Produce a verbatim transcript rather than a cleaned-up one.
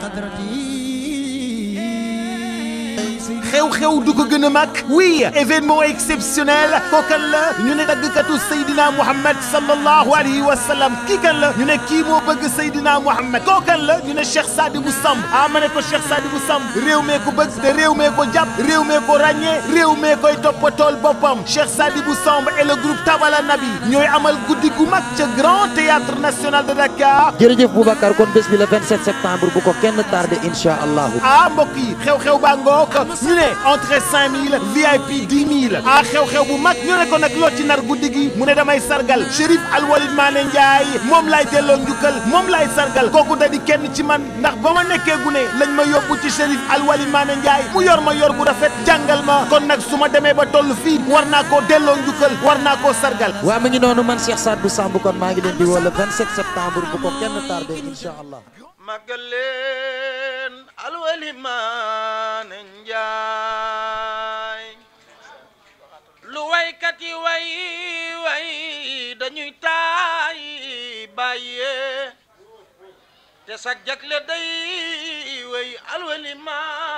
xew-xew du ko gën a mag oui événement exceptionnel kookan la ñu ne daggkatu Seydina Mouhamed sallallahu alayhi wa sallam kii kan la ñu ne kii moo bëgg Seydina Mouhamed kookan la ñu ne Cheikh Sadibou Samb ah ma ne ko Cheikh Sadibou Samb réew mee ko bëgg te réew mee ko jàpp réew mee ko ràññee réew mee koy toppatool boppam Cheikh Sadibou Samb et le groupe Tabala Nabi ñooy amal guddi gu mag ca Grand Théâtre National de Dakar. jërëjëf Boubacar kon bés bi le vingt-sept septembre bu ko kenn tardé incha allahu. ah mbokk yi xew-xew baa ngoog ñu ne entrée cinq mille V I P dix mille ah xew-xew bu mag ñu ne ko nag loo ci nar guddi gi mu ne damay sargal Chérif Alwalid Mané Ndiaye moom laay delloo njukkal moom laay sargal kooku da di kenn ci man ndax ba ma nekkee gune lañ ma yóbbu ci Chérif Alwalid Mané Ndiaye mu yor ma yor bu rafet jàngal ma kon nag su ma demee ba toll fii war naa koo delloo njukkal war naa koo sargal. waa mu ngi noonu man Cheikh Sadibou Samb kon maa ngi leen di woo le vingt-sept septembre bu ko kenn tardé incha allah. magal leen Alwalid Mané Ndiaye lu waykat yi way way dañuy taay bàyyee te sag jagle day way Alwalid Mané